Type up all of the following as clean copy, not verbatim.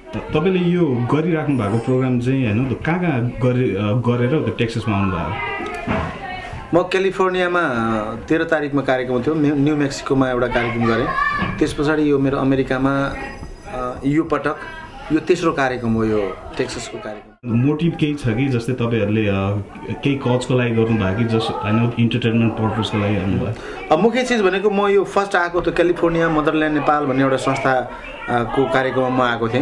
तपाईले यो गरिराख्नु भएको प्रोग्राम चाहिँ हैन कहाँ गरेर त्यो टेक्सासमा आउनु भयो? म क्यालिफोर्नियामा 13 तारिखमा कार्यक्रम थियो, न्यू मेक्सिकोमा एउटा कार्यक्रम गरेँ। त्यसपछि यो मेरो अमेरिकामा यो पटक यो तेस्रो कार्यक्रम हो, यो टेक्सासको कार्यक्रम। मोटिभ केही छ कि जस्तै तपाईहरुले केही कजको लागि गर्नु भयो कि जस्ट हैन इन्टरटेनमेन्ट पर्पसको लागि गर्नु भयो? मुख्य चीज भनेको म यो फर्स्ट आएको त क्यालिफोर्निया मदरल्यान्ड नेपाल भन्ने एउटा संस्थाको कार्यक्रममा आएको थिएँ।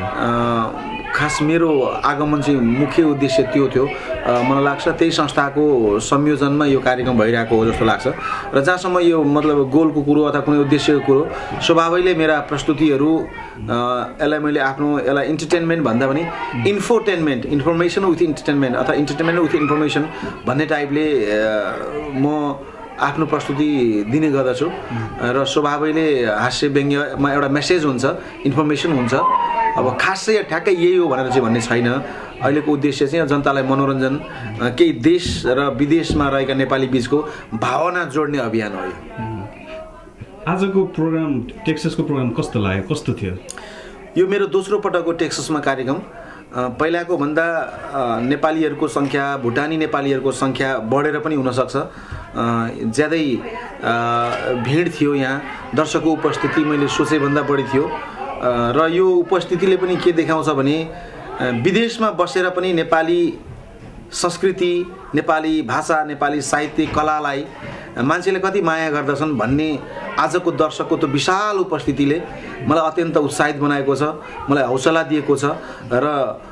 खास मेरो आगमन चाहिँ मुख्य उद्देश्य त्यो थियो। मलाई लाग्छ त्यही संस्थाको संयोजनमा यो कार्यक्रम भइरहेको हो जस्तो लाग्छ। र जहाँसम्म यो मतलब गोलको कुरो अथवा कुनै उद्देश्यको कुरो स्वभावैले मेरा प्रस्तुतिहरू यसलाई मैले आफ्नो यसलाई इन्टरटेनमेन्ट भन्दा पनि इन्फोटेनमेन्ट, इन्फर्मेसन विथ इन्टरटेनमेन्ट अथवा इन्टरटेनमेन्ट विथ इन्फर्मेसन भन्ने टाइपले म आफ्नो प्रस्तुति दिने गर्दछु। र स्वभावैले हास्य व्यङ्ग्यमा एउटा मेसेज हुन्छ, इन्फर्मेसन हुन्छ। अब खासै ठ्याक्कै यही हो भनेर चाहिँ भन्ने छैन। अहिलेको उद्देश्य चाहिँ जनतालाई मनोरञ्जन, केही देश र विदेशमा रहेका नेपाली बीचको भावना जोड्ने अभियान हो। आजको प्रोग्राम टेक्सासको प्रोग्राम कस्तो लाग्यो, कस्तो थियो? यो मेरो दोस्रो पटकको टेक्सासमा कार्यक्रम। पहिलाको भन्दा नेपालीहरूको सङ्ख्या, भुटानी नेपालीहरूको सङ्ख्या बढेर पनि हुनसक्छ। ज्यादै भिड थियो यहाँ, दर्शकको उपस्थिति मैले सोचेभन्दा बढी थियो। र यो उपस्थितिले पनि के देखाउँछ भने विदेशमा बसेर पनि नेपाली संस्कृति, नेपाली भाषा, नेपाली साहित्य, कलालाई मान्छेले कति माया गर्दछन् भन्ने आजको दर्शकको त्यो विशाल उपस्थितिले मलाई अत्यन्त उत्साहित बनाएको छ, मलाई हौसला दिएको छ। र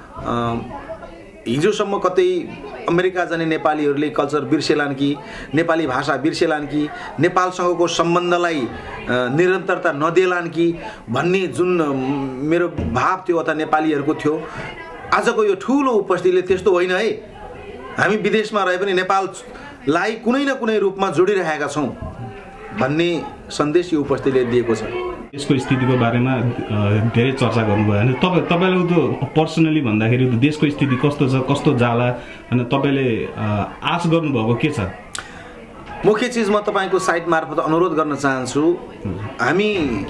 हिजोसम्म कतै अमेरिका जाने नेपालीहरूले कल्चर बिर्सेलान् कि, नेपाली भाषा बिर्सेलान् कि, नेपालसँगको सम्बन्धलाई निरन्तरता नदेलान् कि भन्ने जुन मेरो भाव थियो अथवा नेपालीहरूको थियो, आजको यो ठुलो उपस्थितिले त्यस्तो होइन है। हामी विदेशमा रहे पनि नेपाललाई कुनै न कुनै रूपमा जोडिरहेका छौँ भन्ने सन्देश यो उपस्थितिले दिएको छ। देशको स्थितिको बारेमा धेरै चर्चा गर्नुभयो हैन? तपाईले त पर्सनली भन्दाखेरि त देशको स्थिति कस्तो छ, कस्तो जाला, अनि तपाईले आश गर्नुभएको के छ? मुख्य चीज म तपाईको साइट मार्फत अनुरोध गर्न चाहन्छु, हामी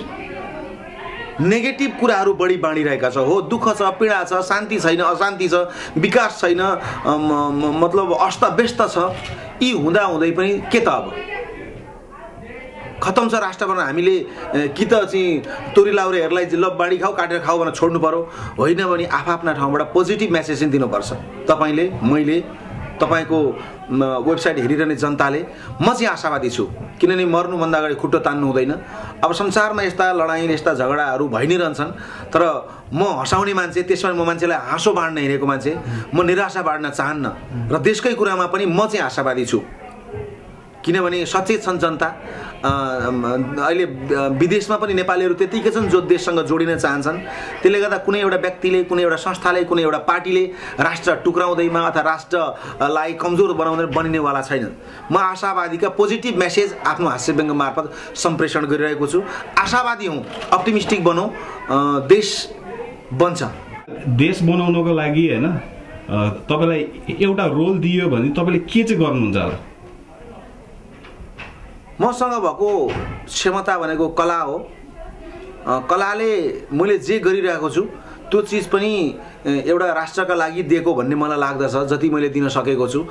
नेगेटिभ कुराहरू बढी बाँडिरहेका छौँ। हो, दुःख छ, पीडा छ, शान्ति छैन, अशान्ति छ, विकास छैन, मतलब अस्तव्यस्त छ। यी हुँदा हुँदै पनि के त अब खतम छ राष्ट्र भनेर हामीले कि त चाहिँ तोरी लाउरेहरूलाई ल बाँडी खाऊ, काटेर खाऊ भनेर छोड्नु पर्यो, होइन भने आफ्ना ठाउँबाट पोजिटिभ मेसेज चाहिँ दिनुपर्छ। तपाईँले, मैले, तपाईँको वेबसाइट हेरिरहने जनताले। म चाहिँ आशावादी छु, किनभने मर्नुभन्दा अगाडि खुट्टो तान्नु हुँदैन। अब संसारमा यस्ता लडाइँ, यस्ता झगडाहरू भइ नै रहन्छन्, तर म हँसाउने मान्छे, त्यसमा म मान्छेलाई हाँसो बाँड्न हिँडेको मान्छे, म निराशा बाँड्न चाहन्न। र देशकै कुरामा पनि म चाहिँ आशावादी छु, किनभने सचेत छन् जनता। अहिले विदेशमा पनि नेपालीहरू त्यतिकै छन् जो देशसँग जोडिन चाहन्छन्। त्यसले गर्दा कुनै एउटा व्यक्तिले, कुनै एउटा संस्थाले, कुनै एउटा पार्टीले राष्ट्र टुक्राउँदैमा अथवा राष्ट्रलाई कमजोर बनिनेवाला छैन। म आशावादीका पोजिटिभ मेसेज आफ्नो हास्य व्यङ्ग्य मार्फत सम्प्रेषण गरिरहेको छु। आशावादी हौँ, अप्टिमिस्टिक बनौँ, देश बन्छ। देश बनाउनको लागि हैन तपाईलाई एउटा रोल दियो भने तपाईले के चाहिँ गर्नुहुन्छ होला? मसँग भएको क्षमता भनेको कला हो। कलाले मैले जे गरिरहेको छु त्यो चिज पनि एउटा राष्ट्रका लागि दिएको भन्ने मलाई लाग्दछ, जति मैले दिन सकेको छु।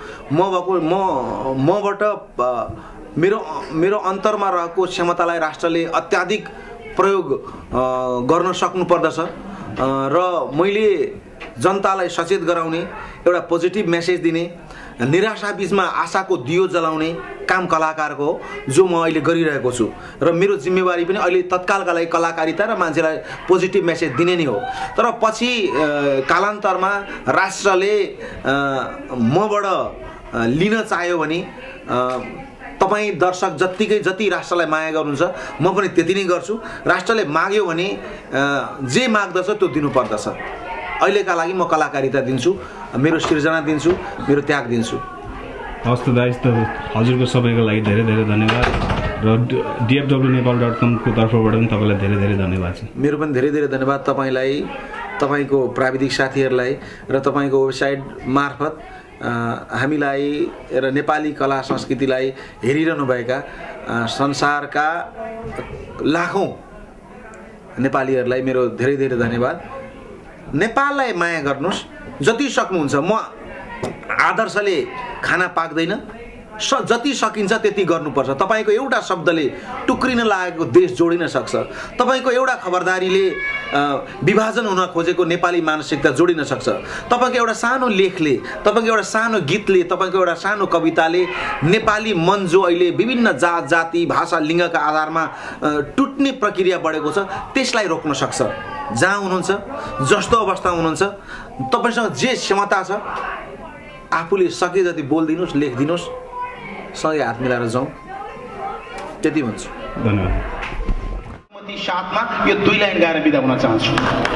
मबाट मेरो अन्तरमा रहेको क्षमतालाई राष्ट्रले अत्याधिक प्रयोग गर्न सक्नु पर्दछ। र मैले जनतालाई सचेत गराउने, एउटा पोजिटिभ मेसेज दिने, निराशा बीचमा आशाको दियो जलाउने काम कलाकारको हो, जो म अहिले गरिरहेको छु। र मेरो जिम्मेवारी पनि अहिले तत्कालका लागि कलाकारिता र मान्छेलाई पोजिटिभ मेसेज दिने नै हो। तर पछि कालान्तरमा राष्ट्रले मबाट लिन चाह्यो भने तपाईँ दर्शक जति राष्ट्रलाई माया गर्नुहुन्छ म पनि त्यति नै गर्छु। राष्ट्रले माग्यो भने जे माग्दछ त्यो दिनुपर्दछ। अहिलेका लागि म कलाकारिता दिन्छु, मेरो सृजना दिन्छु, मेरो त्याग दिन्छु। हस् त दाइ, हजुरको सबैको लागि धेरै धेरै धन्यवाद। र dfwNepal.com को तर्फबाट पनि तपाईँलाई धेरै धेरै धन्यवाद छ। मेरो पनि धेरै धेरै धन्यवाद तपाईँलाई, तपाईँको प्राविधिक साथीहरूलाई र तपाईँको वेबसाइट मार्फत हामीलाई र नेपाली कला संस्कृतिलाई हेरिरहनुभएका संसारका लाखौँ नेपालीहरूलाई मेरो धेरै धेरै धन्यवाद। नेपाललाई माया गर्नुहोस्, जति सक्नुहुन्छ। म आदर्शले खाना पाक्दैन, जति सकिन्छ त्यति गर्नुपर्छ। तपाईँको एउटा शब्दले टुक्रिन लागेको देश जोडिन सक्छ। तपाईँको एउटा खबरदारीले विभाजन हुन खोजेको नेपाली मानसिकता जोडिन सक्छ। तपाईँको एउटा सानो लेखले, तपाईँको एउटा सानो गीतले, तपाईँको एउटा सानो कविताले नेपाली मन जो अहिले विभिन्न जात जाति भाषा लिङ्गका आधारमा टुट्ने प्रक्रिया बढेको छ त्यसलाई रोक्न सक्छ। जहाँ हुनुहुन्छ, जस्तो अवस्थामा हुनुहुन्छ, तपाईँसँग जे क्षमता छ आफूले सके जति बोलिदिनुहोस्, लेखिदिनुहोस्, सँगै हात मिलाएर जाउँ, त्यति भन्छु। धन्यवाद। साथमा यो 2 लाइन गाएर बिदा हुन चाहन्छु।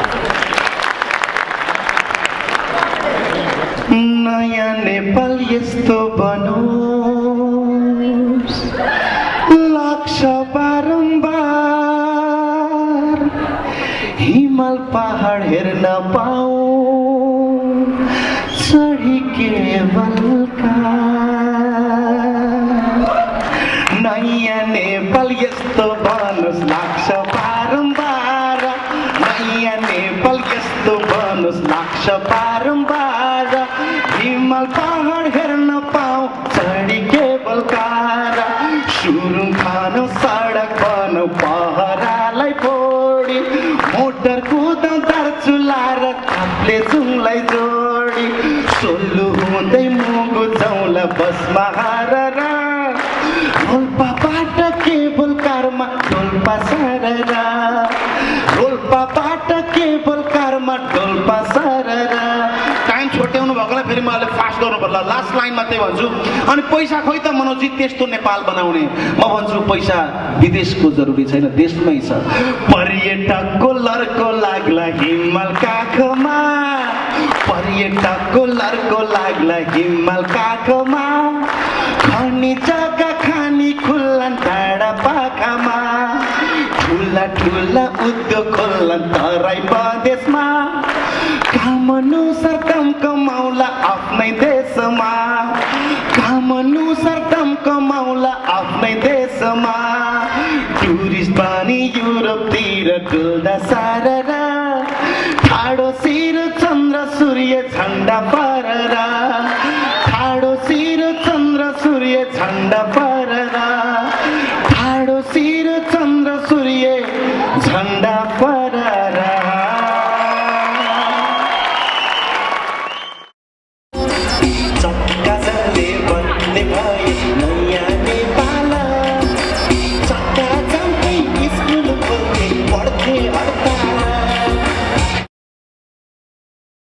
नयाँ नेपाल यस्तो बनोस्, लाग्छ बारम्बार, हिमाल पहाड हेर्न पाऊ, चढी केवलका। नयाँ नेपाल यस्तो बनोस्, लाग्छ बारम्बार, नयाँ नेपाल यस्तो बनोस्, लाग्छ बारम्बार, हिमाल पहाड हेर्न पाऊ, चढी केबल कार, सुरुङ खानु सडक बनाऊ, पहरालाई फोडी, मोटर कुदाउँदार चुलाएर कापले जुङलाई जोडी, सोल्लु हुँदै मुगु जाउँला बसमा हारेर, रोल्पाबाट केबल कारमा डोल्पा सारेर, रोल्पाबाट केबल कारमा डोल्पा सारेर। टाइम छोट्याउनु भएकोलाई फेरि म अहिले फास्ट गर्नु पर्ला, लास्ट लाइन मात्रै भन्छु। अनि पैसा खोइ त मनोजी त्यस्तो नेपाल बनाउने, म भन्छु पैसा विदेशको जरुरी छैन, देशमै छ। पर्यटकको लर्को लाग्ला हिमाल काखमा, पर्यटकको लर्को लाग्ला हिमाल काखमा, खाने जग्गा खानी खुल्ला टाढा पाखामा, ठुला ठुला उद्योग खोल्ला तराई प्रदेशमा, काम अनुसार काम कमाउला आफ्नै देशमा, काम अनुसार काम कमाउला आफ्नै देशमा, टुरिस्ट बानी युरोपतिर डुल्दा सारेर, ठाडो शिर चन्द्र सूर्य झन्डा फहरेर, ठाडो शिर चन्द्र सूर्य झन्डा फहरेर।